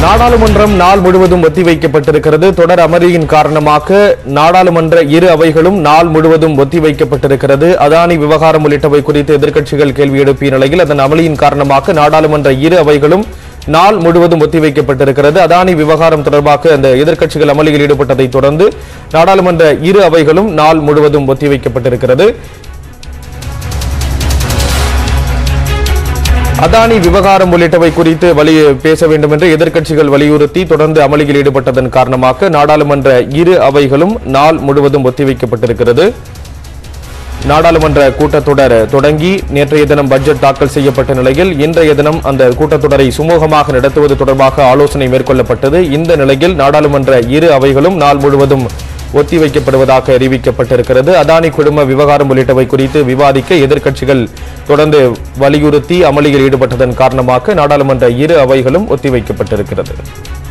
நாடாளுமன்றம் நாள் முழுவதும் ஒத்திவைக்கப்பட்டிருக்கிறது. தொடர் அமளியின் காரணமாக நாடாளுமன்ற இரு அவைகளும் நாள் முழுவதும் ஒத்திவைக்கப்பட்டிருக்கிறது. அதானி விவகாரம் உள்ளிட்டவை குறித்து எதிர்க்கட்சிகள் கேள்வி எழுப்பிய நிலையில் அதன் அமளியின் காரணமாக நாடாளுமன்ற இரு அவைகளும் நாள் முழுவதும் ஒத்திவைக்கப்பட்டிருக்கிறது. அதானி விவகாரம் தொடர்பாக அந்த எதிர்க்கட்சிகள் அமளியில் ஈடுபட்டதை தொடர்ந்து நாடாளுமன்ற இரு அவைகளும் நாள் முழுவதும் ஒத்திவைக்கப்பட்டிருக்கிறது. அதானி விவகாரம் உள்ளிட்டவை குறித்து பேச வேண்டும் என்று எதிர்க்கட்சிகள் வலியுறுத்தி தொடர்ந்து அமளியில் ஈடுபட்டதன் காரணமாக நாடாளுமன்ற இரு அவைகளும் நாள் முழுவதும் ஒத்திவைக்கப்பட்டிருக்கிறது. நாடாளுமன்ற கூட்டத்தொடர் தொடங்கி நேற்றைய தினம் பட்ஜெட் தாக்கல் செய்யப்பட்ட நிலையில் இன்றைய தினம் அந்த கூட்டத்தொடரை சுமூகமாக நடத்துவது தொடர்பாக ஆலோசனை மேற்கொள்ளப்பட்டது. இந்த நிலையில் நாடாளுமன்ற இரு அவைகளும் நாள் முழுவதும் ஒத்திவைக்கப்படுவதாக அறிவிக்கப்பட்டிருக்கிறது. அதானி குழும விவகாரம் உள்ளிட்டவை குறித்து விவாதிக்க எதிர்க்கட்சிகள் தொடர்ந்து வலியுறுத்தி அமளியில் ஈடுபட்டதன் காரணமாக நாடாளுமன்ற இரு அவைகளும் ஒத்திவைக்கப்பட்டிருக்கிறது.